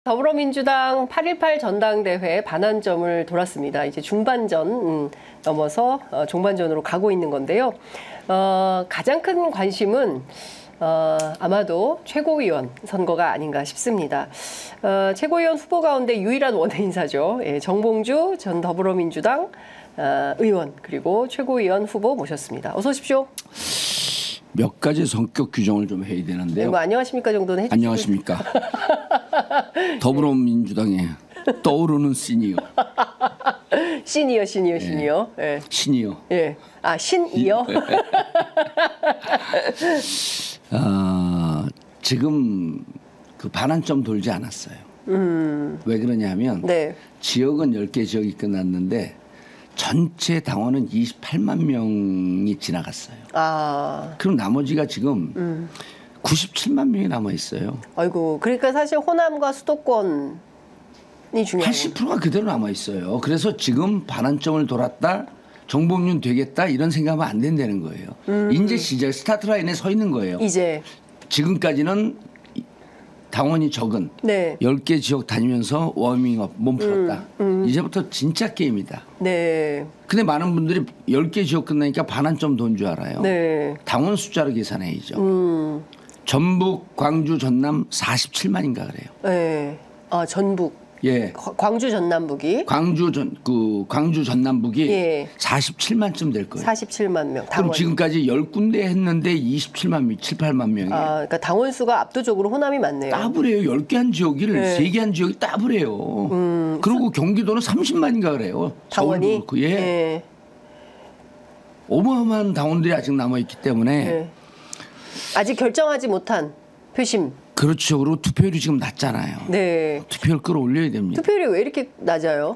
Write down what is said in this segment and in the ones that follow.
더불어민주당 8.18 전당대회 반환점을 돌았습니다. 이제 중반전 넘어서 종반전으로 가고 있는 건데요. 가장 큰 관심은 아마도 최고위원 선거가 아닌가 싶습니다. 최고위원 후보 가운데 유일한 원외인사죠. 예, 정봉주 전 더불어민주당 의원 그리고 최고위원 후보 모셨습니다. 어서 오십시오. 몇 가지 성격 규정을 좀 해야 되는데요. 네, 뭐 안녕하십니까 정도는 해주시고. 안녕하십니까. 더불어민주당에 떠오르는 시니어. 시니어. 예. 시니어. 예. 아, 신이요? 지금 그 반환점 돌지 않았어요. 왜 그러냐면 네. 지역은 10개 지역이 끝났는데 전체 당원은 28만 명이 지나갔어요. 아. 그럼 나머지가 지금 97만 명이 남아 있어요. 아이고, 그러니까 사실 호남과 수도권이 중요해요. 80%가 그대로 남아 있어요. 그래서 지금 반환점을 돌았다, 정봉준 되겠다 이런 생각하면 안 된다는 거예요. 이제 시작 스타트 라인에 서 있는 거예요. 이제 지금까지는 당원이 적은 네. 10개 지역 다니면서 워밍업 몸 풀었다. 이제부터 진짜 게임이다. 네. 근데 많은 분들이 10개 지역 끝나니까 반환점 돈 줄 알아요. 네. 당원 숫자로 계산해야죠. 전북, 광주, 전남 47만인가 그래요. 네. 아, 전북. 예. 광주 전남북이 광주 전남북이 예. 47만쯤 될 거예요. 47만 명. 그럼 당원. 지금까지 10군데 했는데 27만 명, 7, 8만 명이에요. 아, 그러니까 당원 수가 압도적으로 호남이 많네요. 따블해요. 10개 한 지역을 네. 3개 한 지역이 따블해요. 그리고 경기도는 30만인가 그래요. 당원이 서울도 그렇고. 예. 예. 어마어마한 당원들이 아직 남아있기 때문에 예. 아직 결정하지 못한 표심. 그렇죠. 그리고 투표율이 지금 낮잖아요. 네. 투표율 끌어올려야 됩니다. 투표율이 왜 이렇게 낮아요?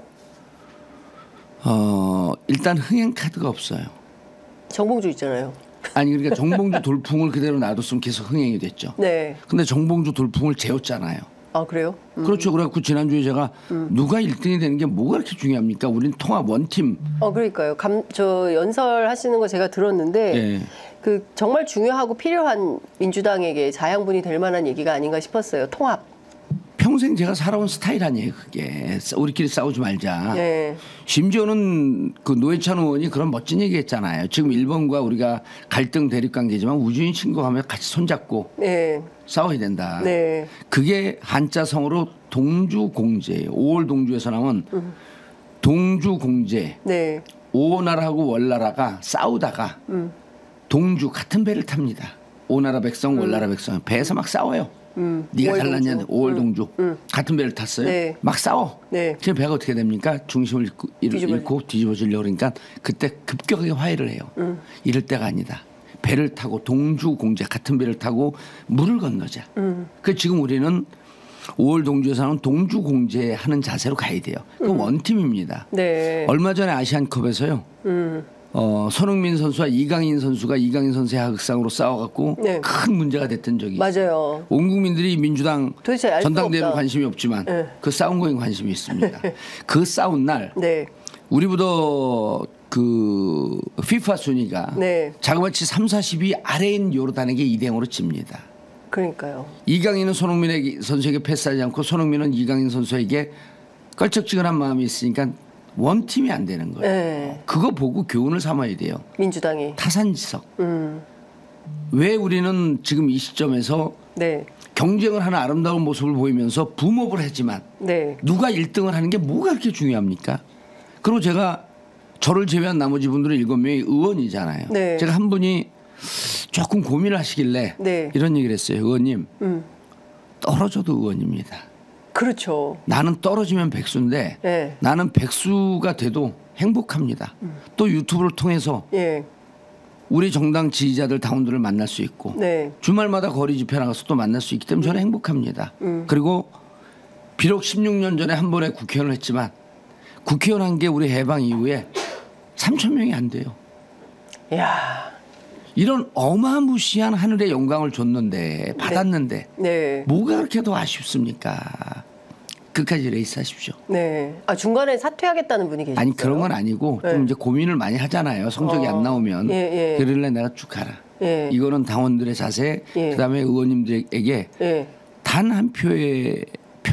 일단 흥행 카드가 없어요. 정봉주 있잖아요. 아니 그러니까 정봉주 돌풍을 그대로 놔뒀으면 계속 흥행이 됐죠. 네. 근데 정봉주 돌풍을 재웠잖아요. 아, 그래요? 그렇죠. 그래갖고 지난주에 제가 누가 1등이 되는 게 뭐가 그렇게 중요합니까? 우린 통합 원팀. 그러니까요. 저 연설하시는 거 제가 들었는데 예. 그 정말 중요하고 필요한 민주당에게 자양분이 될 만한 얘기가 아닌가 싶었어요. 통합. 평생 제가 살아온 스타일 아니에요. 그게 우리끼리 싸우지 말자. 네. 심지어는 그 노회찬 의원이 그런 멋진 얘기했잖아요. 지금 일본과 우리가 갈등 대립 관계지만 우주인 친구하면 같이 손잡고 네. 싸워야 된다. 네. 그게 한자성어로 동주공제예요. 5월 동주에서 나온 동주공제. 네. 오나라하고 월나라가 싸우다가 동주 같은 배를 탑니다. 오나라 백성, 월나라 백성 배에서 막 싸워요. 네가 잘났냐? 5월 동주 같은 배를 탔어요. 네. 막 싸워. 네. 지금 배가 어떻게 됩니까? 중심을 잃고 뒤집어지려고 그러니까 그때 급격하게 화해를 해요. 이럴 때가 아니다. 배를 타고 동주공제 같은 배를 타고 물을 건너자. 그 지금 우리는 5월 동주에서 하는 동주공제 하는 자세로 가야 돼요. 그 원팀입니다. 네. 얼마 전에 아시안컵에서요. 손흥민 선수와 이강인 선수가 이강인 선수의 하극상으로 싸워갖고 네. 큰 문제가 됐던 적이 있어요. 맞아요. 온 국민들이 민주당 도대체 알 수가 전당대회는 없다. 관심이 없지만 네. 그 싸운 거에 관심이 있습니다. 그 싸운 날 네. 우리보다 그 FIFA 순위가 네. 자그마치 3, 40위 아래인 요르단에게 2대0으로 집니다. 그러니까요. 이강인은 손흥민 선수에게 패스하지 않고 손흥민은 이강인 선수에게 껄쩍지근한 마음이 있으니까 원팀이 안 되는 거예요. 네. 그거 보고 교훈을 삼아야 돼요. 민주당이. 타산지석. 왜 우리는 지금 이 시점에서 네. 경쟁을 하는 아름다운 모습을 보이면서 붐업을 하지만 네. 누가 1등을 하는 게 뭐가 그렇게 중요합니까? 그리고 제가 저를 제외한 나머지 분들은 7명이 의원이잖아요. 네. 제가 한 분이 조금 고민을 하시길래 네. 이런 얘기를 했어요. 의원님 떨어져도 의원입니다. 그렇죠. 나는 떨어지면 백수인데 네. 나는 백수가 돼도 행복합니다. 또 유튜브를 통해서 예. 우리 정당 지지자들 당원들을 만날 수 있고 네. 주말마다 거리 집회 나가서 또 만날 수 있기 때문에 저는 행복합니다. 그리고 비록 16년 전에 한 번에 국회의원을 했지만 국회의원 한 게 우리 해방 이후에 3천 명이 안 돼요. 야. 이런 어마무시한 하늘의 영광을 줬는데 받았는데 네. 뭐가 그렇게 더 아쉽습니까? 끝까지 레이스 하십시오. 네. 아, 중간에 사퇴하겠다는 분이 계시죠? 아니 그런 건 아니고 네. 좀 이제 고민을 많이 하잖아요. 성적이 안 나오면 예, 예. 그러길래 내가 쭉 가라. 예. 이거는 당원들의 자세, 예. 그다음에 의원님들에게 예. 단 한 표의 표를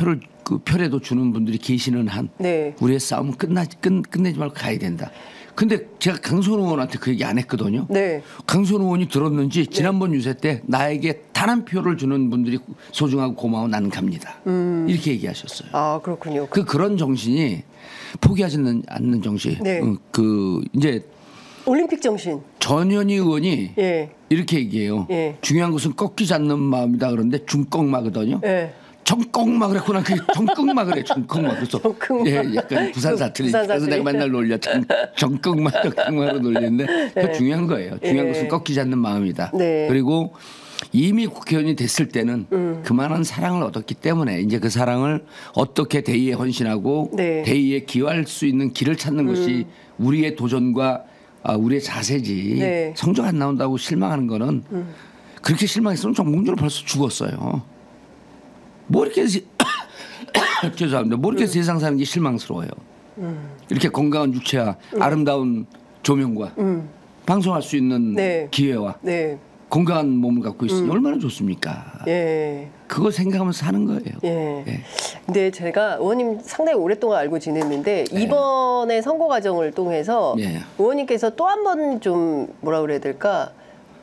그 표라도 주는 분들이 계시는 한 네. 우리의 싸움은 끝내지 말고 가야 된다. 근데 제가 강선 의원한테 그 얘기 안 했거든요. 네. 강선 의원이 들었는지 지난번 유세 때 나에게 단 한 표를 주는 분들이 소중하고 고마워 나는 갑니다. 이렇게 얘기하셨어요. 아, 그렇군요. 그런 정신이 포기하지 않는 정신. 네. 이제 올림픽 정신. 전현희 의원이 예. 이렇게 얘기해요. 예. 중요한 것은 꺾이지 않는 마음이다 그러는데 중꺾마거든요. 예. 정꺽마 그랬구나. 그 정꺽마 그래. 정꺽마. 그래서 정꺽마. 예, 약간 부산 사투리. 부산 그래서 사투리. 내가 맨날 놀려. 정꺽마로 놀리는데 그 중요한 거예요. 중요한 예. 것은 꺾이지 않는 마음이다. 네. 그리고 이미 국회의원이 됐을 때는 그만한 사랑을 얻었기 때문에 이제 그 사랑을 어떻게 대의에 헌신하고 네. 대의에 기여할 수 있는 길을 찾는 것이 우리의 도전과 우리의 자세지. 네. 성적 안 나온다고 실망하는 거는 그렇게 실망했으면 정봉주는 벌써 죽었어요. 뭐 이렇게 죄송합니다. 뭐 이렇게 세상 사는 게 실망스러워요. 이렇게 건강한 유체와 아름다운 조명과 방송할 수 있는 네. 기회와 네. 건강한 몸을 갖고 있으니 얼마나 좋습니까? 예. 그거 생각하면서 사는 거예요. 예. 예. 근데 제가 의원님 상당히 오랫동안 알고 지냈는데 이번에 선거 과정을 통해서 예. 의원님께서 또 한 번 좀 뭐라 그래야 될까?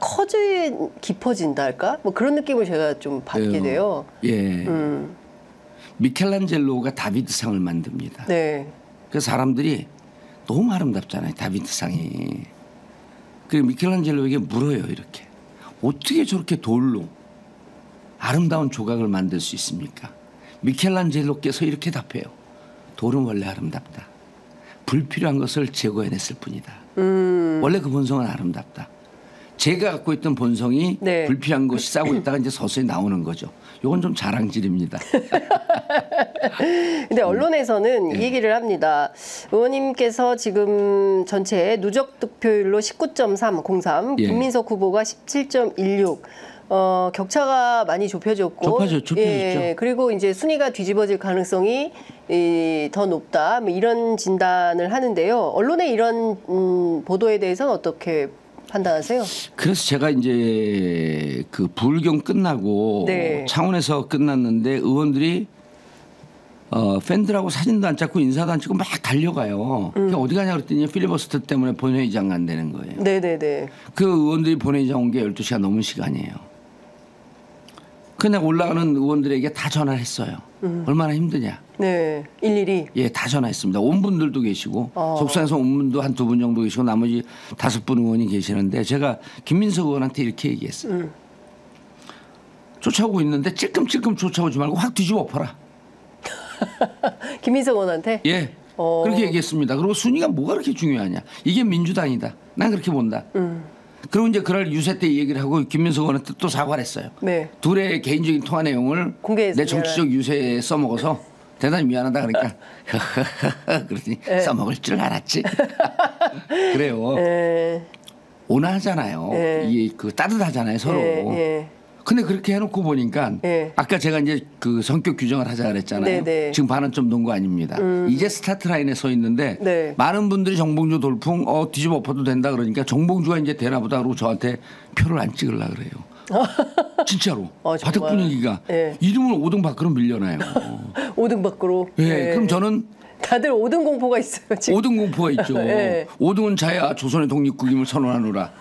깊어진다 할까? 뭐 그런 느낌을 제가 좀 받게 돼요. 예. 미켈란젤로가 다비드상을 만듭니다. 네. 그 사람들이 너무 아름답잖아요. 다비드상이. 그리고 미켈란젤로에게 물어요. 이렇게. 어떻게 저렇게 돌로 아름다운 조각을 만들 수 있습니까? 미켈란젤로께서 이렇게 답해요. 돌은 원래 아름답다. 불필요한 것을 제거해냈을 뿐이다. 원래 그 본성은 아름답다. 제가 갖고 있던 본성이 네. 불필요한 것이 싸고 있다가 이제 서서히 나오는 거죠. 이건 좀 자랑질입니다. 근데 언론에서는 이 얘기를 합니다. 의원님께서 지금 전체 누적 득표율로 19.303, 예. 김민석 후보가 17.16. 격차가 많이 좁혀졌고, 좁혀졌죠. 그리고 이제 순위가 뒤집어질 가능성이 더 높다. 뭐 이런 진단을 하는데요. 언론의 이런 보도에 대해서는 어떻게 판단하세요? 그래서 제가 이제 그 불경 끝나고 네. 창원에서 끝났는데 의원들이 팬들하고 사진도 안 찍고 인사도 안 찍고 막 달려가요. 어디 가냐 그랬더니 필리버스터 때문에 본회의장 간다는 거예요. 네네네. 그 의원들이 본회의장 온 게 12시가 넘은 시간이에요. 그냥 올라가는 의원들에게 다 전화를 했어요. 얼마나 힘드냐. 네, 일일이. 예, 다 전화했습니다. 온 분들도 계시고 속상해서 온 분도 한 2분 정도 계시고 나머지 5분 의원이 계시는데 제가 김민석 의원한테 이렇게 얘기했어요. 쫓아오고 있는데 찔끔찔끔 쫓아오지 말고 확 뒤집어 엎어라. 김민석 의원한테? 예. 그렇게 얘기했습니다. 그리고 순위가 뭐가 그렇게 중요하냐. 이게 민주당이다. 난 그렇게 본다. 그리고 이제 그날 유세 때 얘기를 하고 김민석 의원한테 또 사과를 했어요. 네. 둘의 개인적인 통화 내용을 공개했어요. 내 정치적 유세에 써먹어서 대단히 미안하다 그러니까 그러더니 네. 써먹을 줄 알았지. 그래요. 네. 온화하잖아요. 네. 이게 그 따뜻하잖아요 서로. 네. 근데 그렇게 해놓고 보니까 네. 아까 제가 이제 그 성격 규정을 하자 그랬잖아요. 네. 지금 반은 좀 놓은 거 아닙니다. 이제 스타트 라인에 서 있는데 네. 많은 분들이 정봉주 돌풍 뒤집어 엎어도 된다 그러니까 정봉주가 이제 되나 보다 그러고 저한테 표를 안 찍으려 그래요. 진짜로. 바닥 정말. 분위기가 네. 이름을 5등 밖으로 밀려나요. 5등 밖으로. 예. 네. 그럼 저는 다들 5등 공포가 있어요, 지금. 5등 공포가 있죠. 네. 5등은 자야 조선의 독립국임을 선언하노라.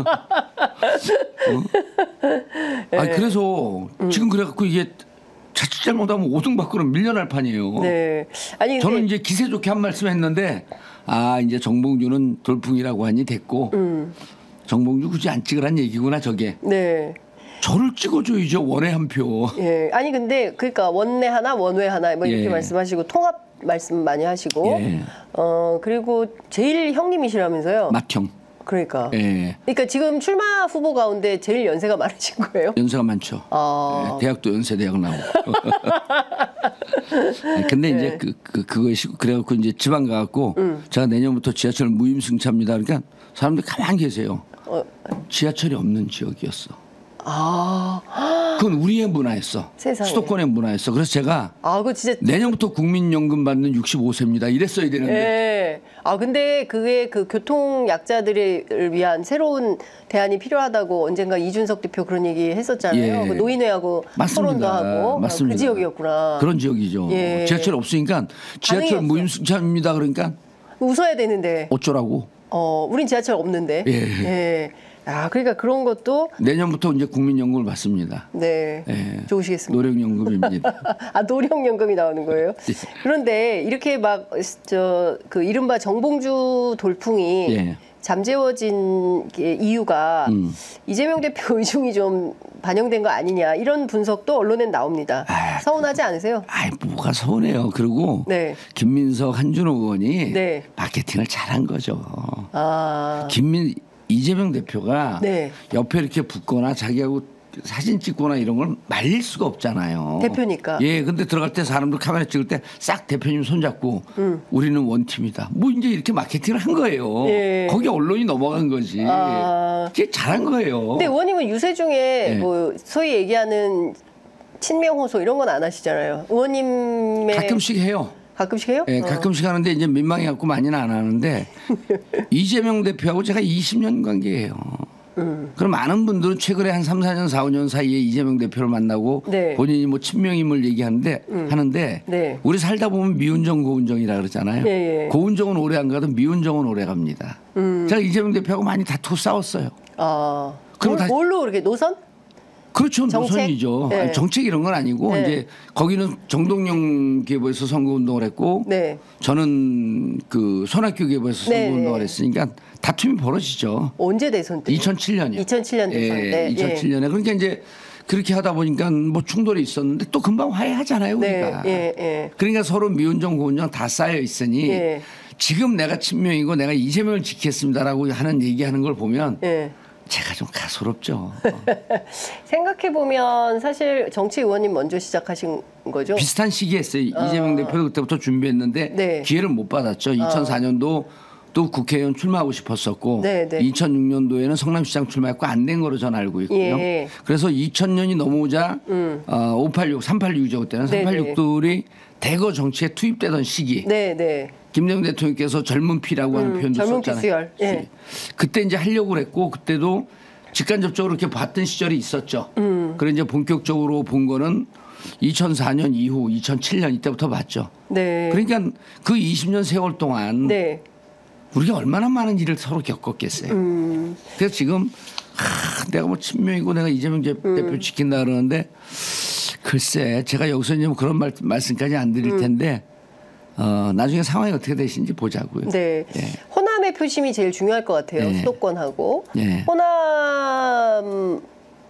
그래서 지금 그래갖고 이게 자칫 잘못하면 5등 밖으로 밀려날 판이에요. 네. 아니, 저는 근데 이제 기세 좋게 한 말씀 했는데 이제 정봉주는 돌풍이라고 하니 됐고 정봉주 굳이 안 찍으란 얘기구나 저게. 네. 저를 찍어줘야죠. 원에 한 표. 예. 아니 근데 그러니까 원내 하나, 원외 하나 뭐 이렇게 예. 말씀하시고 통합 말씀 많이 하시고 예. 그리고 제일 형님이시라면서요. 맏형. 그러니까. 예. 그러니까 지금 출마 후보 가운데 제일 연세가 많으신 거예요? 연세가 많죠. 예, 대학도 연세대학 나오고. 근데 이제 그것이 그래갖고 이제 지방 가갖고 제가 내년부터 지하철 무임승차입니다. 그러니까 사람들이 가만히 계세요. 지하철이 없는 지역이었어. 그건 우리의 문화였어. 세상에. 수도권의 문화였어. 그래서 제가 그거 진짜. 내년부터 국민연금 받는 65세입니다. 이랬어야 되는데. 예. 근데 그게 그 교통 약자들을 위한 새로운 대안이 필요하다고 언젠가 이준석 대표 그런 얘기 했었잖아요. 예. 그 노인회하고 토론도 하고. 맞습니다. 그 지역이었구나. 그런 지역이죠. 예. 지하철 없으니까 지하철 반응이 무임승차입니다. 그러니까 웃어야 되는데. 어쩌라고. 우린 지하철 없는데. 예. 예. 그러니까 그런 것도 내년부터 이제 국민연금을 받습니다. 네. 예. 좋으시겠습니다. 노령연금입니다. 노령연금이 나오는 거예요? 예. 그런데 이렇게 막 그 이른바 정봉주 돌풍이 예. 잠재워진 이유가 이재명 대표 의중이 좀 반영된 거 아니냐 이런 분석도 언론엔 나옵니다. 서운하지 않으세요? 뭐가 서운해요. 그리고 네. 김민석, 한준호 의원이 네. 마케팅을 잘한 거죠. 아, 이재명 대표가 네. 옆에 이렇게 붙거나 자기하고 사진 찍거나 이런 걸 말릴 수가 없잖아요. 대표니까. 예, 근데 들어갈 때 사람들 카메라 찍을 때 싹 대표님 손잡고 우리는 원팀이다. 뭐 이제 이렇게 마케팅을 한 거예요. 예. 거기 언론이 넘어간 거지. 그게 잘한 거예요. 근데 의원님은 유세 중에 네. 뭐 소위 얘기하는 친명 호소 이런 건 안 하시잖아요. 의원님의 가끔씩 해요. 가끔씩 해요? 예, 가끔씩 하는데 이제 민망해갖고 많이는 안 하는데 이재명 대표하고 제가 20년 관계예요. 그럼 많은 분들은 최근에 한 3, 4년, 4, 5년 사이에 이재명 대표를 만나고 네. 본인이 뭐 친명임을 얘기하는데 하는데 네. 우리 살다 보면 미운정 고운정이라 그러잖아요. 예, 예. 고운정은 오래 안 가도 미운정은 오래 갑니다. 제가 이재명 대표하고 많이 다투고 싸웠어요. 그리고 다시- 뭘로 그렇게 노선? 그렇죠. 정책? 노선이죠. 네. 아니, 정책 이런 건 아니고 네. 이제 거기는 정동영 기업에서 선거운동을 했고 네. 저는 그 손학규 기업에서 네, 선거운동을 네. 했으니까 다툼이 벌어지죠. 언제 대선 때? 2007년이요. 2007년 대선 때. 2007년에 그러니까 이제 그렇게 하다 보니까 뭐 충돌이 있었는데 또 금방 화해하잖아요, 네, 우리가. 예. 그러니까 서로 미운정 고운정 다 쌓여 있으니 예. 지금 내가 친명이고 내가 이재명을 지키겠습니다라고 하는 얘기하는 걸 보면 예. 제가 좀 가소롭죠. 생각해 보면 사실 정치 의원님 먼저 시작하신 거죠? 비슷한 시기에 했어요. 이재명 대표도 그때부터 준비했는데 네. 기회를 못 받았죠. 2004년도 또 국회의원 출마하고 싶었었고 네, 네. 2006년도에는 성남시장 출마했고 안 된 거로 저는 알고 있고요. 예. 그래서 2000년이 넘어오자 586, 386이죠. 그때는 네, 386들이 대거 정치에 투입되던 시기. 네. 김대중 대통령께서 젊은 피라고 하는 표현도 젊은 썼잖아요. 피수열. 예. 그때 이제 하려고 그랬고 그때도 직간접적으로 이렇게 봤던 시절이 있었죠. 그래 이제 본격적으로 본 거는 2004년 이후 2007년 이때부터 봤죠. 네. 그러니까 그 20년 세월 동안 네. 우리가 얼마나 많은 일을 서로 겪었겠어요. 그래서 지금 내가 뭐 친명이고 내가 이재명 대표 지킨다 그러는데 글쎄 제가 여기서 이제 뭐 그런 말씀까지 안 드릴 텐데 나중에 상황이 어떻게 되시는지 보자고요. 네. 예. 호남의 표심이 제일 중요할 것 같아요. 예. 수도권하고. 예. 호남은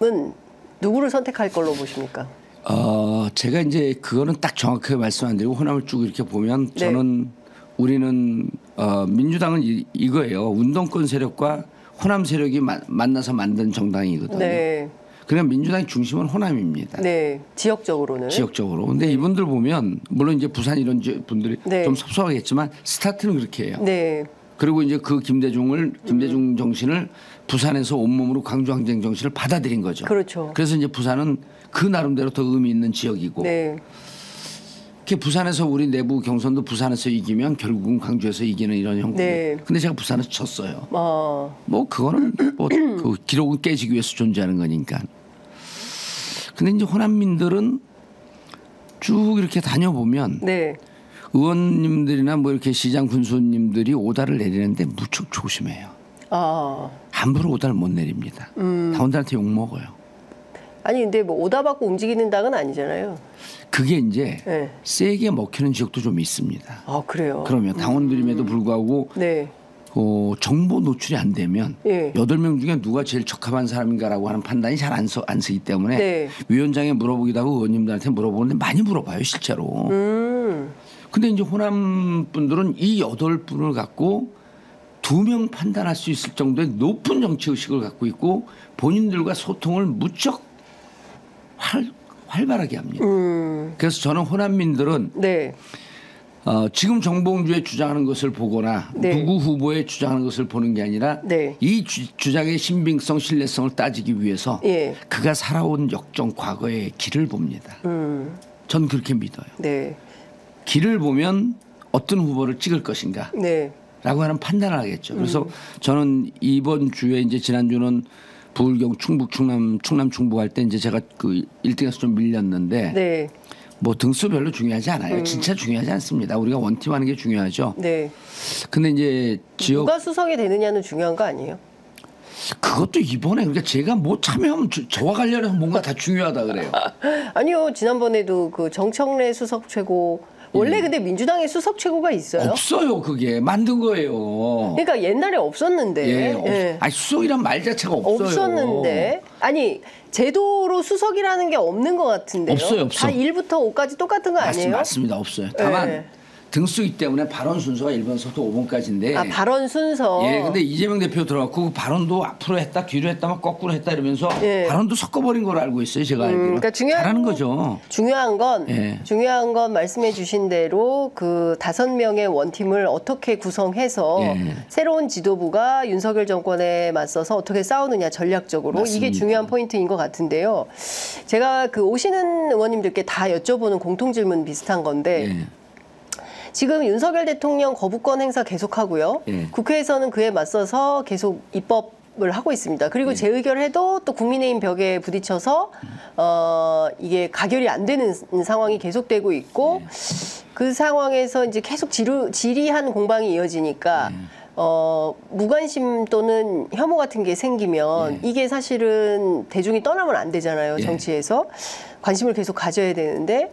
누구를 선택할 걸로 보십니까? 제가 이제 그거는 딱 정확하게 말씀 안 드리고 호남을 쭉 이렇게 보면 네. 저는 우리는 민주당은 이거예요. 운동권 세력과 호남 세력이 만나서 만든 정당이거든요. 네. 그러니까 민주당의 중심은 호남입니다. 네. 지역적으로는. 지역적으로. 근데 이분들 보면 물론 이제 부산 이런 분들이 네. 좀 섭섭하겠지만 스타트는 그렇게 해요. 네. 그리고 이제 그 김대중 정신을 부산에서 온몸으로 광주항쟁 정신을 받아들인 거죠. 그렇죠. 그래서 이제 부산은 그 나름대로 더 의미 있는 지역이고. 네. 이렇게 부산에서 우리 내부 경선도 부산에서 이기면 결국은 광주에서 이기는 이런 형국. 네. 근데 제가 부산에서 졌어요. 어. 뭐 그거는 뭐 그 기록을 깨지기 위해서 존재하는 거니까. 근데 이제 호남민들은 쭉 이렇게 다녀보면 네. 의원님들이나 뭐 이렇게 시장 군수님들이 오다를 내리는데 무척 조심해요. 아. 함부로 오다를 못 내립니다. 당원들한테 욕 먹어요. 아니 근데 뭐 오다 받고 움직이는 당은 아니잖아요. 그게 이제 네. 세게 먹히는 지역도 좀 있습니다. 아 그래요. 그러면 당원들임에도 불구하고 네. 정보 노출이 안 되면 예. 8명 중에 누가 제일 적합한 사람인가라고 하는 판단이 잘 안 쓰기 때문에 네. 위원장에 물어보기도 하고 의원님들한테 물어보는데 많이 물어봐요 실제로. 근데 이제 호남 분들은 이 8분을 갖고 2명 판단할 수 있을 정도의 높은 정치 의식을 갖고 있고 본인들과 소통을 무척 활발하게 합니다. 그래서 저는 호남민들은 네. 지금 정봉주의 주장하는 것을 보거나 네. 누구 후보의 주장하는 것을 보는 게 아니라 네. 이 주장의 신빙성, 신뢰성을 따지기 위해서 예. 그가 살아온 역정 과거의 길을 봅니다. 전 그렇게 믿어요. 네. 길을 보면 어떤 후보를 찍을 것인가 네. 라고 하는 판단을 하겠죠. 그래서 저는 이번 주에 이제 지난주는 부울경 충북 충남 충북 할 때 이제 제가 그 1등에서 좀 밀렸는데 네. 뭐 등수 별로 중요하지 않아요. 진짜 중요하지 않습니다. 우리가 원팀하는 게 중요하죠. 네. 근데 이제 지역 누가 수석이 되느냐는 중요한 거 아니에요? 그것도 이번에 그러니까 제가 뭐 참여하면 저와 관련해서 뭔가 다 중요하다 그래요. 아니요. 지난번에도 그 정청래 수석 최고 원래 근데 민주당에 수석 최고가 있어요? 없어요. 그게 만든 거예요. 그러니까 옛날에 없었는데. 예, 아니 수석이란 말 자체가 없어요. 없었는데. 아니 제도로 수석이라는 게 없는 것 같은데요. 없어요. 다 1부터 5까지 똑같은 거 아니에요? 맞습니다. 없어요. 다만 예. 등수기 때문에 발언 순서가 1번서부터 5번까지인데. 아 발언 순서. 예, 근데 이재명 대표 들어갔고 그 발언도 앞으로 했다, 뒤로 했다, 막 거꾸로 했다 이러면서 예. 발언도 섞어버린 걸로 알고 있어요. 제가 알기로. 그러니까 잘하는 거죠. 중요한 예. 건 말씀해주신 대로 그 5명의 원팀을 어떻게 구성해서 예. 새로운 지도부가 윤석열 정권에 맞서서 어떻게 싸우느냐 전략적으로 맞습니다. 이게 중요한 포인트인 것 같은데요. 제가 그 오시는 의원님들께 다 여쭤보는 공통 질문 비슷한 건데. 예. 지금 윤석열 대통령 거부권 행사 계속하고요. 예. 국회에서는 그에 맞서서 계속 입법을 하고 있습니다. 그리고 재의결해도 또 국민의힘 벽에 부딪혀서 이게 가결이 안 되는 상황이 계속되고 있고 그 상황에서 이제 계속 지리한 공방이 이어지니까 무관심 또는 혐오 같은 게 생기면 이게 사실은 대중이 떠나면 안 되잖아요. 정치에서 관심을 계속 가져야 되는데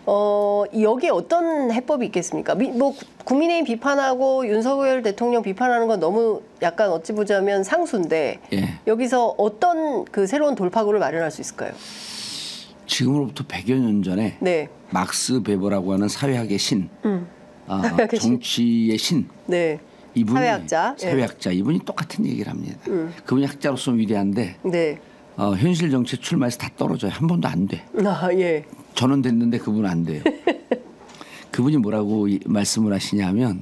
여기에 어떤 해법이 있겠습니까? 뭐 국민의힘 비판하고 윤석열 대통령 비판하는 건 너무 약간 어찌 보자면 상수인데 여기서 어떤 그 새로운 돌파구를 마련할 수 있을까요? 지금으로부터 100여 년 전에 네. 막스 베버라고 하는 사회학의 신, 사회학의 신. 정치의 신. 네. 이분이 사회학자. 이분이 똑같은 얘기를 합니다. 그분이 학자로서 위대한데 네. 현실 정치에 출마해서 다 떨어져요. 한 번도 안 돼. 예. 저는 됐는데 그분은 안 돼요. 그분이 뭐라고 말씀을 하시냐면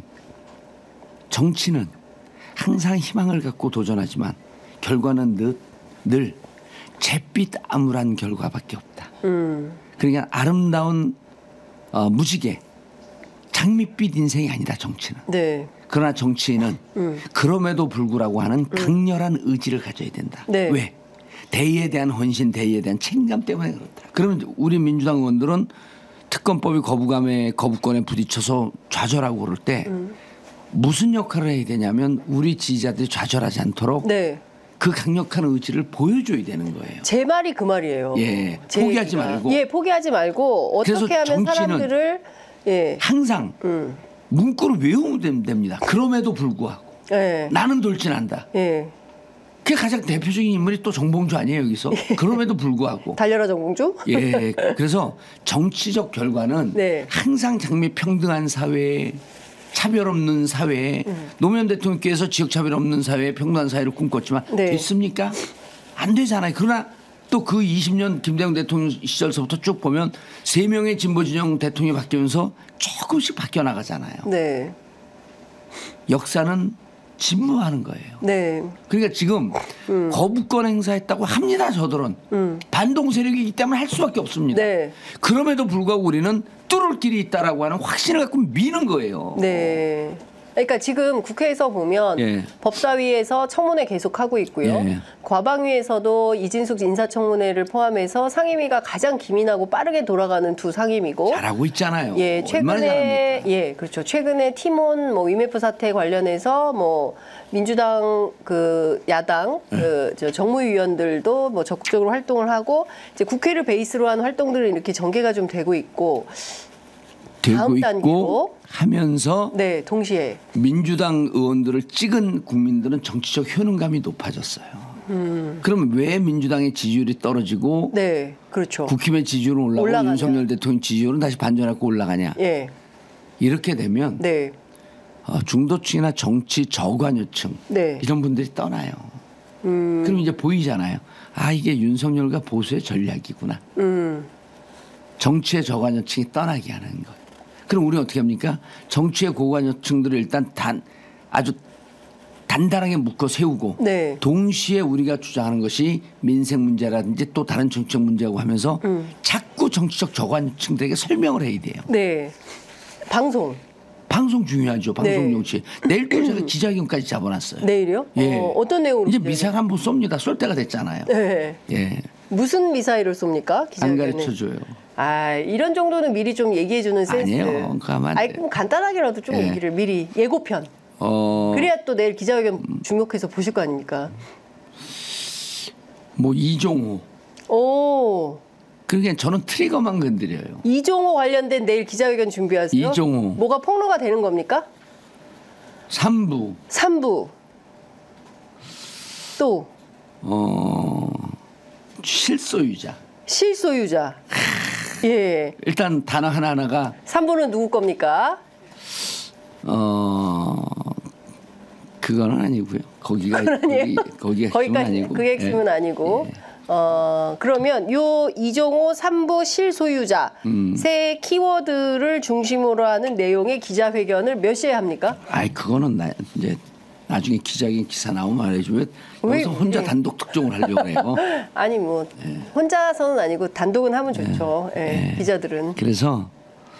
정치는 항상 희망을 갖고 도전하지만 결과는 늘 잿빛 암울한 결과밖에 없다. 그러니까 아름다운 무지개 장밋빛 인생이 아니다 정치는. 네. 그러나 정치인은 그럼에도 불구하고 하는 강렬한 의지를 가져야 된다. 네. 왜? 대의에 대한 헌신, 대의에 대한 책임감 때문에 그렇다. 그러면 우리 민주당 의원들은 특검법이 거부권에 부딪혀서 좌절하고 그럴 때 무슨 역할을 해야 되냐면 우리 지지자들이 좌절하지 않도록 네. 그 강력한 의지를 보여줘야 되는 거예요. 제 말이 그 말이에요. 예, 제 포기하지 얘기가. 말고. 예, 포기하지 말고 어떻게 하면 정치는 사람들을 항상 문구를 외우면 됩니다. 그럼에도 불구하고 예. 나는 돌진한다. 예. 그게 가장 대표적인 인물이 또 정봉주 아니에요 여기서. 그럼에도 불구하고. 달려라 정봉주? 예. 그래서 정치적 결과는 네. 항상 장미 평등한 사회, 차별 없는 사회, 노무현 대통령께서 지역 차별 없는 사회, 평등한 사회를 꿈꿨지만 네. 됐습니까? 안 되잖아요. 그러나 또 그 20년 김대중 대통령 시절서부터 쭉 보면 3명의 진보 진영 대통령이 바뀌면서 조금씩 바뀌어 나가잖아요. 네. 역사는 진보하는 거예요. 네. 그러니까 지금 거부권 행사했다고 합니다. 저들은 반동 세력이기 때문에 할 수밖에 없습니다. 네. 그럼에도 불구하고 우리는 뚫을 길이 있다라고 하는 확신을 갖고 미는 거예요. 네. 그러니까 지금 국회에서 보면 예. 법사위에서 청문회 계속하고 있고요. 예. 과방위에서도 이진숙 인사청문회를 포함해서 상임위가 가장 기민하고 빠르게 돌아가는 두 상임위고. 잘하고 있잖아요. 예, 얼마나 최근에 잘합니까? 그렇죠. 최근에 팀원 위메프 사태 관련해서 민주당 그 야당 저 정무위원들도 적극적으로 활동을 하고 이제 국회를 베이스로 한 활동들은 이렇게 전개가 좀 되고 있고. 되고 다음 있고 단계로 하면서 네, 동시에 민주당 의원들을 찍은 국민들은 정치적 효능감이 높아졌어요. 그러면 왜 민주당의 지지율이 떨어지고 네, 그렇죠. 국힘의 지지율은 올라가고 윤석열 대통령 지지율은 다시 반전하고 올라가냐. 예. 이렇게 되면 네. 중도층이나 정치 저관여층 네. 이런 분들이 떠나요. 그럼 이제 보이잖아요. 아 이게 윤석열과 보수의 전략이구나. 정치의 저관여층이 떠나게 하는 거예요. 그럼 우리는 어떻게 합니까? 정치의 고관여층들을 일단 아주 단단하게 묶어 세우고 네. 동시에 우리가 주장하는 것이 민생 문제라든지 또 다른 정치적 문제라고 하면서 자꾸 정치적 저관층들에게 설명을 해야 돼요. 네. 방송. 방송 중요하죠. 방송 네. 정치. 내일 또 제가 기자회견까지 잡아놨어요. 내일이요? 예. 어떤 내용으로? 이제 미사일 한 번 쏩니다. 쏠 때가 됐잖아요. 네. 예. 무슨 미사일을 쏩니까? 안 기자회견에? 가르쳐줘요. 아, 이런 정도는 미리 좀 얘기해주는 센스. 아니에요. 그거 하면 안 아이, 돼요. 그럼 간단하게라도 좀 예. 얘기를 미리 예고편. 그래야 또 내일 기자회견 주목해서 보실 거 아닙니까? 뭐 이종호. 오, 그러니까 저는 트리거만 건드려요. 이종호 관련된 내일 기자회견 준비하세요? 이종호. 뭐가 폭로가 되는 겁니까? 3부. 3부. 또 실소유자. 실소유자. 예. 일단 단어 하나하나가 3부는 누구 겁니까? 그거는 아니고요. 거기가 거기가 핵심은 아니고. 그게 핵심은 예. 아니고. 그러면 요 이종호 3부 실소유자 세 키워드를 중심으로 하는 내용의 기자회견을 몇 시에 합니까? 아이 그거는 이제 나중에 기자회견 기사 나오면 말해주면 왜- 여기서 혼자 예. 단독 특종을 하려고 해요. 아니 뭐 혼자서는 아니고 단독은 하면 좋죠. 예, 기자들은. 그래서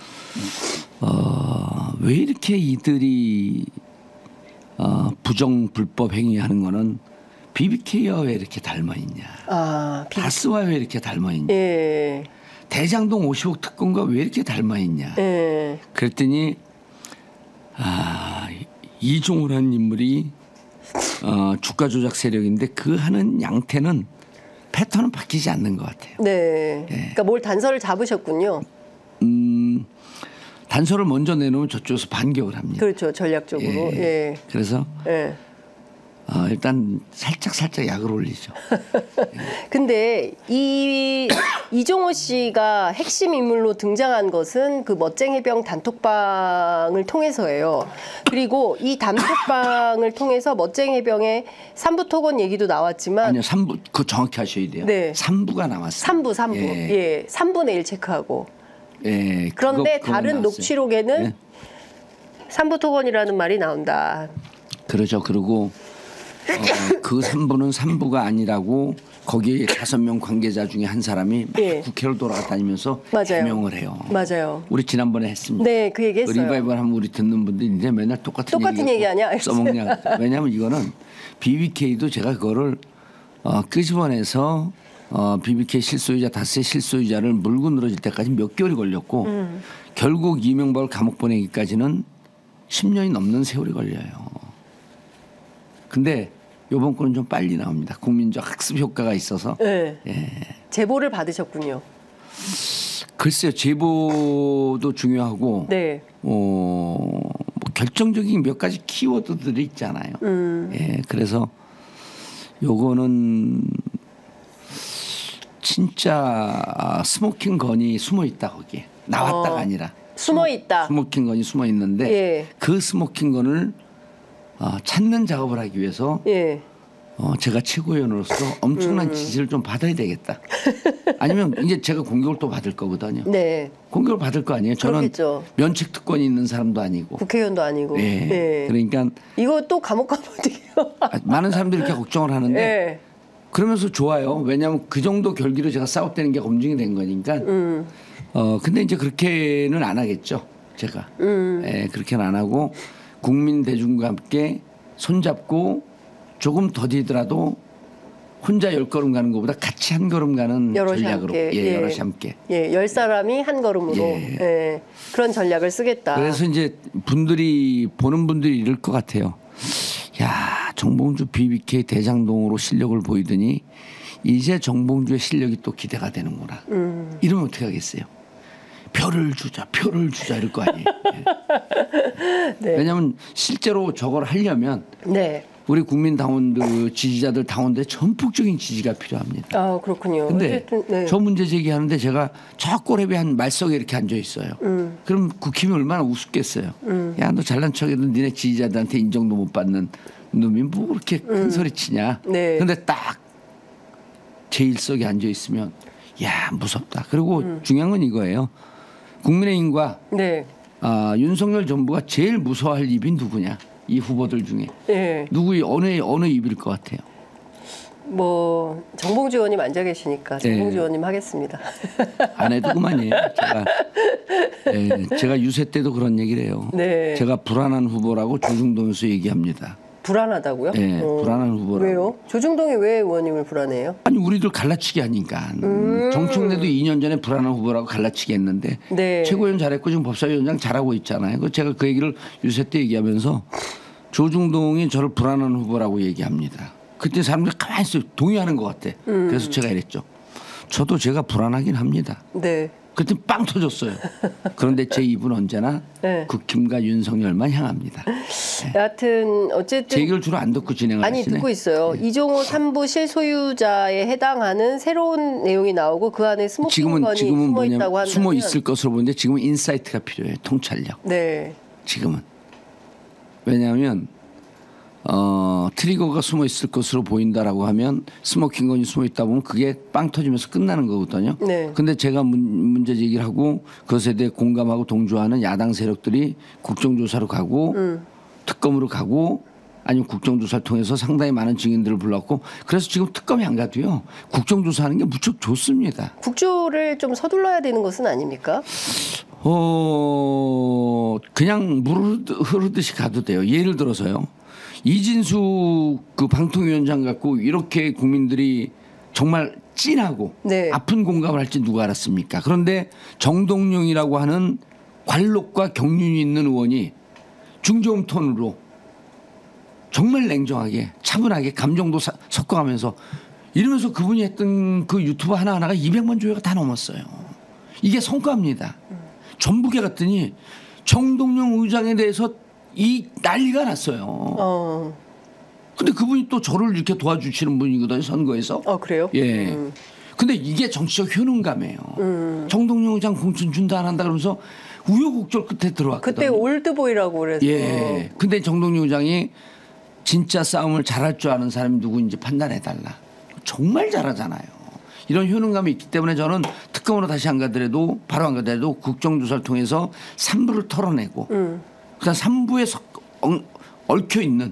왜 이렇게 이들이 부정 불법 행위하는 거는 BBK와 왜 이렇게 닮아 있냐? 바스와 왜 이렇게 닮아 있냐? 예, 대장동 50억 특검과 왜 이렇게 닮아 있냐? 예. 그랬더니 이종호라는 인물이 주가 조작 세력인데 그 하는 양태는 패턴은 바뀌지 않는 것 같아요. 네. 그러니까 뭘 단서를 잡으셨군요. 단서를 먼저 내놓으면 저쪽에서 반격을 합니다. 그렇죠, 전략적으로. 예. 그래서 예. 일단 살짝 약을 올리죠. 근데 이종호 씨가 핵심 인물로 등장한 것은 그 멋쟁이 해병 단톡방을 통해서예요. 그리고 이 단톡방을 통해서 멋쟁이 해병의 3부 토건 얘기도 나왔지만 아니요, 3부 그거 정확히 하셔야 돼요. 네. 3부가 남았어요. 3부. 예. 예. 3부 내일 체크하고. 예, 그런데 그거 다른 나왔어요. 녹취록에는 예. 3부 토건이라는 말이 나온다. 그러죠. 그리고 그 3부는 3부가 아니라고 거기에 5명 관계자 중에 한 사람이 막 예. 국회를 돌아다니면서 맞아요. 해명을 해요. 맞아요. 우리 지난번에 했습니다. 네, 그 얘기했어요. 리바이벌 하면 우리 듣는 분들이 이제 맨날 똑같은 얘기 아니야? 써먹냐. 왜냐하면 이거는 BBK도 제가 그거를 끄집어내서 BBK 실소유자 다스의 실소유자를 물고 늘어질 때까지 몇 개월이 걸렸고 결국 이명박을 감옥 보내기까지는 10년이 넘는 세월이 걸려요. 근데 이번 건은 좀 빨리 나옵니다. 국민적 학습 효과가 있어서. 네. 예. 제보를 받으셨군요. 글쎄요. 제보도 중요하고 네. 뭐 결정적인 몇 가지 키워드들이 있잖아요. 예, 그래서 요거는 진짜 스모킹 건이 숨어 있다 거기에 나왔다가 아니라 숨어 있다. 스모킹 건이 숨어 있는데 예. 그 스모킹 건을 찾는 작업을 하기 위해서 예. 제가 최고위원으로서 엄청난 지지를 좀 받아야 되겠다. 아니면 이제 제가 공격을 또 받을 거거든요. 네. 공격을 받을 거 아니에요. 저는 그렇겠죠. 면책 특권이 있는 사람도 아니고. 국회의원도 아니고. 예. 예. 그러니까 이거 또 감옥 가면 어떡해요? 많은 사람들이 이렇게 걱정을 하는데 예. 그러면서 좋아요. 왜냐하면 그 정도 결기로 제가 싸웠다는 게 검증이 된 거니까. 근데 이제 그렇게는 안 하겠죠. 제가. 예, 그렇게는 안 하고 국민 대중과 함께 손잡고 조금 더디더라도 혼자 10걸음 가는 것보다 같이 한 걸음 가는 여럿이 전략으로. 함께. 예, 여럿이 함께. 예, 10사람이 한 걸음으로. 예. 예. 그런 전략을 쓰겠다. 그래서 이제 보는 분들이 이럴 것 같아요. 야, 정봉주 BBK 대장동으로 실력을 보이더니 이제 정봉주의 실력이 또 기대가 되는구나. 이러면 어떻게 하겠어요? 표를 주자 이럴 거 아니에요. 예. 네. 왜냐하면 실제로 저걸 하려면 네. 우리 국민 당원들 지지자들 당원들의 전폭적인 지지가 필요합니다. 아, 그렇군요. 근데 어쨌든, 네. 저 문제 제기하는데 제가 저 꼬레비 한 말석에 이렇게 앉아 있어요. 그럼 국힘이 얼마나 우습겠어요. 야, 너 잘난 척해도 니네 지지자들한테 인정도 못 받는 놈이 뭐 그렇게 큰 소리 치냐. 네. 근데 딱 제 일석에 앉아 있으면 야, 무섭다. 그리고 중요한 건 이거예요. 국민의힘과 네. 윤석열 정부가 제일 무서워할 입이 누구냐? 이 후보들 중에 예. 어느 입일 것 같아요? 뭐 정봉주 의원님 앉아 계시니까 정봉주 의원님 하겠습니다. 안 해도 그만이에요. 제가 유세 때도 그런 얘기를 해요. 네. 제가 불안한 후보라고 조중동에서 얘기합니다. 불안하다고요? 네, 불안한 후보라고. 왜요? 조중동이 왜 의원님을 불안해요? 아니 우리들 갈라치기 하니까. 정청래도 2년 전에 불안한 후보라고 갈라치기 했는데 네. 최고위원 잘했고 지금 법사위원장 잘하고 있잖아요. 제가 그 얘기를 유세 때 얘기하면서 조중동이 저를 불안한 후보라고 얘기합니다. 그때 사람들이 가만히 있어요. 동의하는 것 같아. 그래서 제가 이랬죠. 저도 제가 불안하긴 합니다. 네. 그때 빵 터졌어요. 그런데 제 입은 언제나 네. 국힘과 윤석열만 향합니다. 여하튼 어쨌든 제 얘기를 주로 안 듣고 진행을 아니 하시네. 듣고 있어요. 이종호 3부 실소유자에 해당하는 새로운 내용이 나오고 그 안에 스모킹건이 숨어 있다고 한다면 숨어 있을 것으로 보는데 지금은 인사이트가 필요해요. 통찰력. 네. 지금은. 왜냐하면 트리거가 숨어 있을 것으로 보인다라고 하면 스모킹건이 숨어 있다 보면 그게 빵 터지면서 끝나는 거거든요. 네. 근데 제가 문제 제기를 하고 그것에 대해 공감하고 동조하는 야당 세력들이 국정조사로 가고 특검으로 가고 아니면 국정조사를 통해서 상당히 많은 증인들을 불렀고 그래서 지금 특검이 안 가도요. 국정조사하는 게 무척 좋습니다. 국조를 좀 서둘러야 되는 것은 아닙니까? 그냥 물 흐르듯이 가도 돼요. 예를 들어서요. 이진수 그 방통위원장 갖고 이렇게 국민들이 정말 찐하고 네. 아픈 공감을 할지 누가 알았습니까? 그런데 정동영이라고 하는 관록과 경륜이 있는 의원이 중저음 톤으로 정말 냉정하게 차분하게 감정도 섞어가면서 이러면서 그분이 했던 그 유튜브 하나하나가 200만 조회가 다 넘었어요. 이게 성과입니다. 전북에 갔더니 정동영 의장에 대해서 이 난리가 났어요. 근데 그분이 또 저를 이렇게 도와주시는 분이거든요. 선거에서. 그래요? 예. 근데 이게 정치적 효능감이에요. 정동영 의장 공천 준다 안 한다 그러면서 우여곡절 끝에 들어왔거든요. 그때 올드보이라고 그래서. 예. 근데 정동영 의장이 진짜 싸움을 잘할 줄 아는 사람이 누구인지 판단해달라. 정말 잘하잖아요. 이런 효능감이 있기 때문에 저는 특검으로 다시 안 가더라도 바로 안 가더라도 국정조사를 통해서 3부를 털어내고 그다음 3부에 얽혀 있는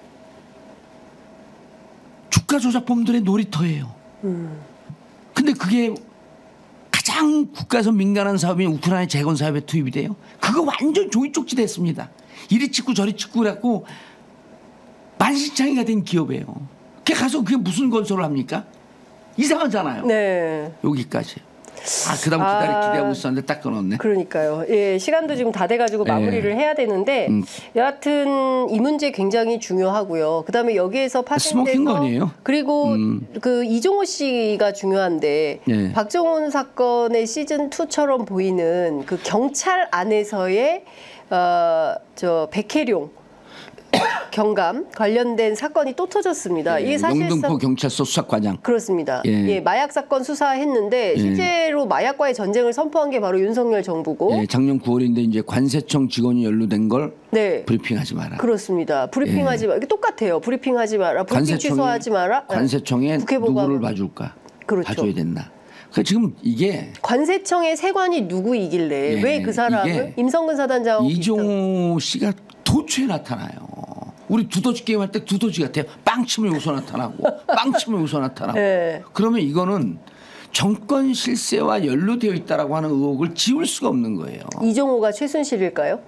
주가 조작범들의 놀이터예요. 근데 그게 가장 국가에서 민간한 사업인 우크라이나 재건 사업에 투입이 돼요. 그거 완전 종이 쪽지 됐습니다. 이리 찍고 저리 찍고 그래갖고 만신창이가 된 기업이에요. 걔 가서 그게 무슨 건설을 합니까? 이상하잖아요. 네. 여기까지. 그다음 기대하고 있었는데 딱 끊었네. 그러니까요. 예, 시간도 지금 다 돼가지고 마무리를 해야 되는데 여하튼 이 문제 굉장히 중요하고요. 그다음에 여기에서 파생돼서 스모킹건이에요. 그리고 그 이종호 씨가 중요한데 박정훈 사건의 시즌 2처럼 보이는 그 경찰 안에서의 저 백혜룡 경감 관련된 사건이 또 터졌습니다. 이게 사실상 영등포 경찰서 수사과장. 그렇습니다. 예, 마약 사건 수사했는데 실제로 마약과의 전쟁을 선포한 게 바로 윤석열 정부고. 작년 9월인데 이제 관세청 직원이 연루된 걸 네. 브리핑하지 마라. 그렇습니다. 브리핑하지 마라. 이게 똑같아요. 브리핑하지 마라. 브리핑 취소하지 마라. 관세청에 누구를 봐줄까? 그렇죠. 봐줘야 된다. 그러니까 지금 이게 관세청의 세관이 누구이길래 왜 그 사람을 임성근 사단장 이종호 씨가 도처에 나타나요. 우리 두더지 게임 할 때 두더지 같아요. 빵 치면 여기서 나타나고 빵 치면 여기서 나타나고. 네. 그러면 이거는 정권 실세와 연루되어 있다라고 하는 의혹을 지울 수가 없는 거예요. 이종호가 최순실일까요?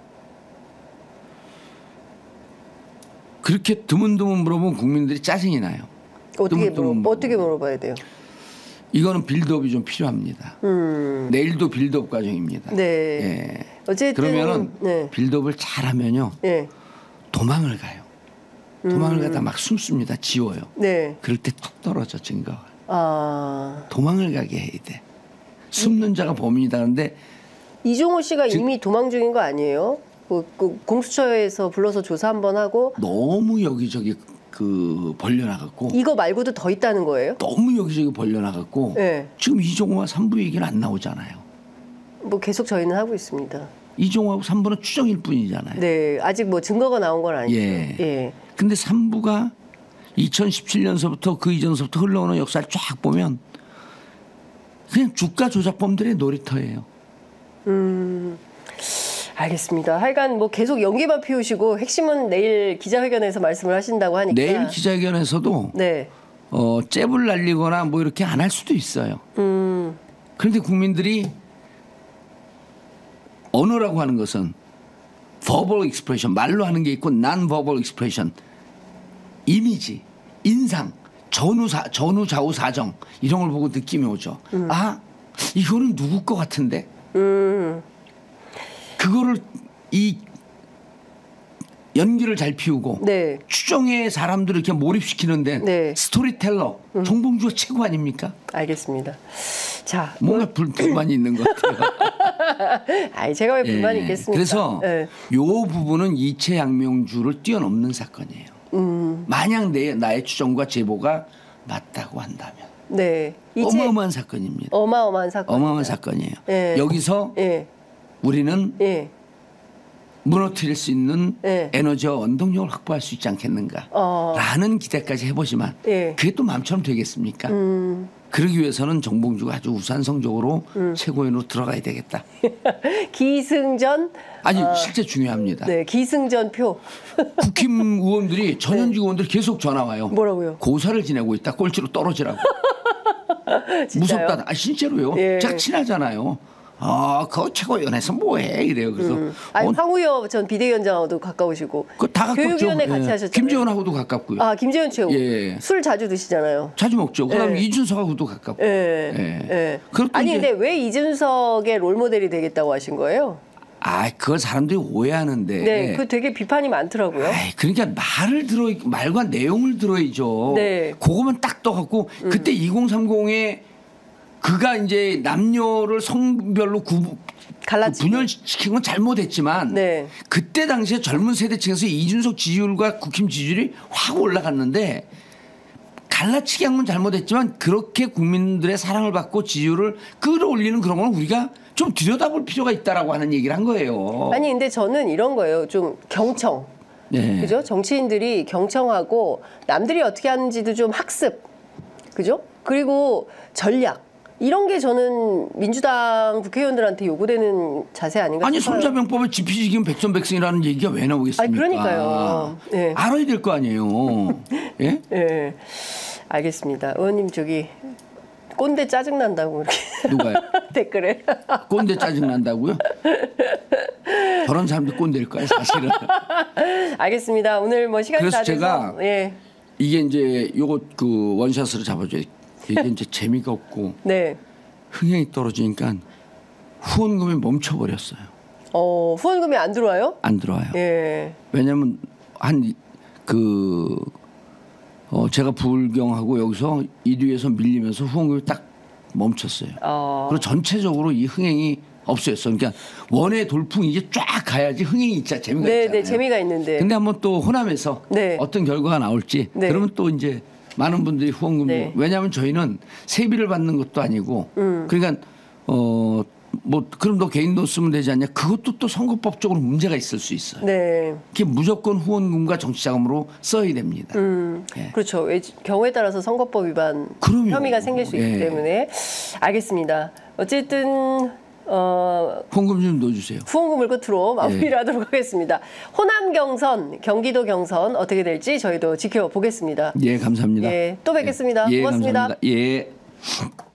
그렇게 드문드문 물어보면 국민들이 짜증이 나요. 어떻게 물어봐야 돼요? 이거는 빌드업이 좀 필요합니다. 내일도 빌드업 과정입니다. 네. 예. 어쨌든 그러면은 빌드업을 잘하면요. 도망을 가요. 도망을 가다 막 숨습니다. 지워요. 네. 그럴 때 툭 떨어져 증거가. 도망을 가게 해야 돼. 숨는 자가 범인이다. 그런데 이종호 씨가 이미 도망 중인 거 아니에요? 그 공수처에서 불러서 조사 한번 하고 너무 여기저기 벌려나갔고 이거 말고도 더 있다는 거예요? 너무 여기저기 벌려나갔고 지금 이종호와 3부 얘기는 안 나오잖아요. 뭐 계속 저희는 하고 있습니다. 이종호하고 3부는 추정일 뿐이잖아요. 네, 아직 뭐 증거가 나온 건 아니죠. 근데 3부가 2017년서부터 그 이전서부터 흘러오는 역사를 쫙 보면 그냥 주가 조작범들의 놀이터예요. 알겠습니다. 하여간 뭐 계속 연기만 피우시고 핵심은 내일 기자회견에서 말씀을 하신다고 하니까 내일 기자회견에서도 잽을 날리거나 뭐 이렇게 안 할 수도 있어요. 그런데 국민들이 언어라고 하는 것은 verbal expression, 말로 하는 게 있고 non-verbal expression, 이미지, 인상, 전후 좌우 사정 이런 걸 보고 느낌이 오죠. 아, 이거는 누구 것 같은데? 그거를 이 연기를 잘 피우고 네. 추정의 사람들을 이렇게 몰입시키는데 네. 스토리텔러 정봉주가 최고 아닙니까? 알겠습니다. 자, 뭔가 불만이 있는 것 같아요. 아니 제가 왜 불만이 있겠습니까? 그래서 네. 요 부분은 이채 양명주를 뛰어넘는 사건이에요. 만약 나의 추정과 제보가 맞다고 한다면 네. 어마어마한 사건입니다. 어마어마한 사건. 어마어마한 사건이에요. 네. 여기서 예. 우리는 예. 무너뜨릴 수 있는 네. 에너지와 원동력을 확보할 수 있지 않겠는가라는 기대까지 해보지만 예. 그게 또 마음처럼 되겠습니까? 그러기 위해서는 정봉주가 아주 우산성적으로 최고위원으로 들어가야 되겠다. 기승전. 아니 실제 중요합니다. 네, 기승전 표. 국힘 의원들이 전현직 의원들 계속 전화 와요. 뭐라고요? 고사를 지내고 있다. 꼴찌로 떨어지라고. 진짜요? 무섭다. 아 진짜로요. 예. 짝 친하잖아요. 그거 최고위원회에서 뭐해 이래요. 그래서 아니 황우여 전 비대위원장하고도 가까우시고 다 가깝죠. 교육위원회 같이 예. 하셨잖아요. 김재원하고도 가깝고요. 아 김재원 최고. 예. 술 자주 드시잖아요. 자주 먹죠. 그다음에 예. 이준석하고도 가깝고. 예. 예. 예. 그것도 아니 이제- 근데 왜 이준석의 롤 모델이 되겠다고 하신 거예요? 그걸 사람들이 오해하는데. 네, 그 되게 비판이 많더라고요. 그러니까 말과 내용을 들어야죠. 네. 그거만 딱 떠갖고 그때 2030에 그가 이제 남녀를 성별로 갈라치기. 분열시킨 건 잘못했지만 네. 그때 당시에 젊은 세대층에서 이준석 지지율과 국힘 지지율이 확 올라갔는데 갈라치기 한 건 잘못했지만 그렇게 국민들의 사랑을 받고 지지율을 끌어올리는 그런 건 우리가 좀 들여다볼 필요가 있다라고 하는 얘기를 한 거예요. 아니 근데 저는 이런 거예요. 좀 경청. 네. 그죠? 정치인들이 경청하고 남들이 어떻게 하는지도 좀 학습. 그죠? 그리고 전략. 이런 게 저는 민주당 국회의원들한테 요구되는 자세 아닌가 아니 싶어요. 손자병법에 지피지기면 백전백승이라는 얘기가 왜 나오겠습니까? 아니, 그러니까요. 네. 알아야 될 거 아니에요. 예? 예. 알겠습니다. 의원님 저기 꼰대 짜증 난다고 이렇게 누가요? 댓글에. 꼰대 짜증 난다고요? 저런 사람들 꼰대일까요, 사실은? 알겠습니다. 오늘 뭐 시간이 그래서 다 돼서 제가 예. 이게 이제 요거 그 원샷으로 잡아줘야 이게 이제 재미가 없고 네. 흥행이 떨어지니까 후원금이 멈춰버렸어요. 후원금이 안 들어와요? 안 들어와요. 예. 왜냐하면 제가 불경하고 여기서 1위에서 밀리면서 후원금이 딱 멈췄어요. 그리고 전체적으로 이 흥행이 없어졌어. 그러니까 원의 돌풍이 이제 쫙 가야지 흥행이 진짜 재미가 네, 있잖아요. 네, 재미가 있는데. 근데 한번 또 호남에서 네. 어떤 결과가 나올지 네. 그러면 또 이제 많은 분들이 후원금 네. 왜냐하면 저희는 세비를 받는 것도 아니고 그러니까 뭐 그럼 너 개인 돈 쓰면 되지 않냐? 그것도 또 선거법적으로 문제가 있을 수 있어요. 네. 그게 무조건 후원금과 정치자금으로 써야 됩니다. 예. 그렇죠. 경우에 따라서 선거법 위반 그럼요. 혐의가 생길 수 있기 예. 때문에 알겠습니다. 어쨌든 후원금 좀 넣어주세요. 후원금을 끝으로 마무리를 하도록 하겠습니다. 호남 경선, 경기도 경선 어떻게 될지 저희도 지켜보겠습니다. 예, 감사합니다. 예, 또 뵙겠습니다. 예, 고맙습니다. 감사합니다. 예.